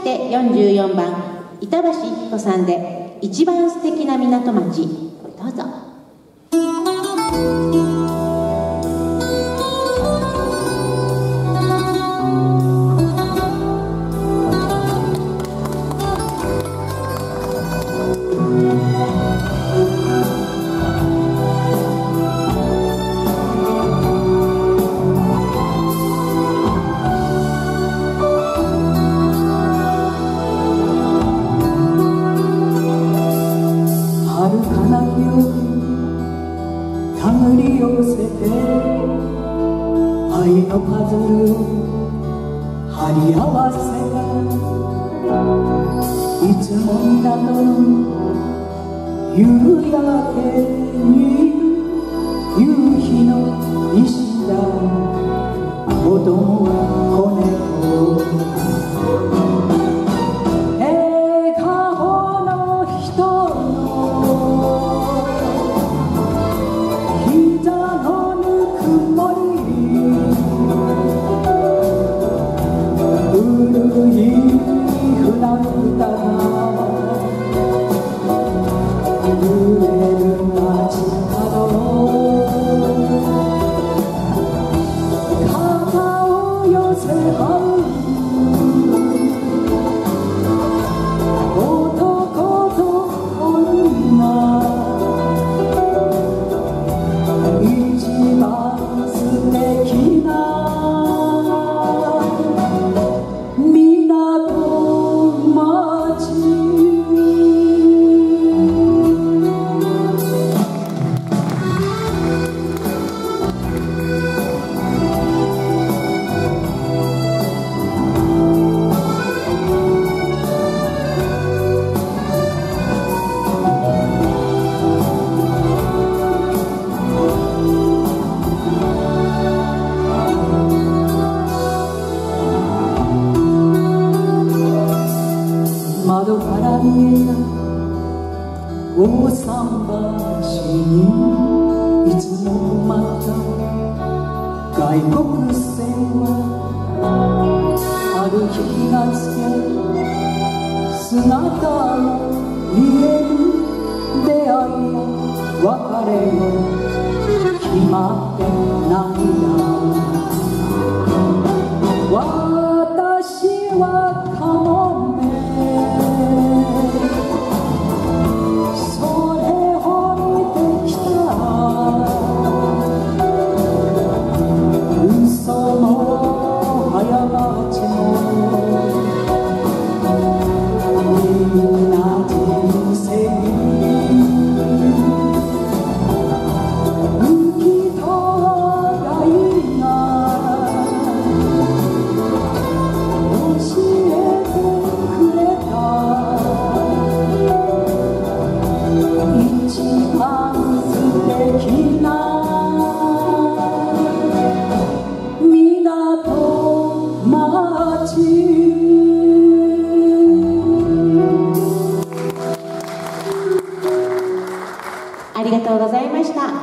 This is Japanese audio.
して44番板橋一子さんで「一番素敵な港町」どうぞ。 手繰り寄せて愛のパズル貼り合わせたいつも港の夕焼けに夕日の石だ子供は子猫窓から見えた大桟橋にいつも止まった外国船はある日気がつけ姿を見える出会いや別れが決まって涙私はカモメありがとうございました。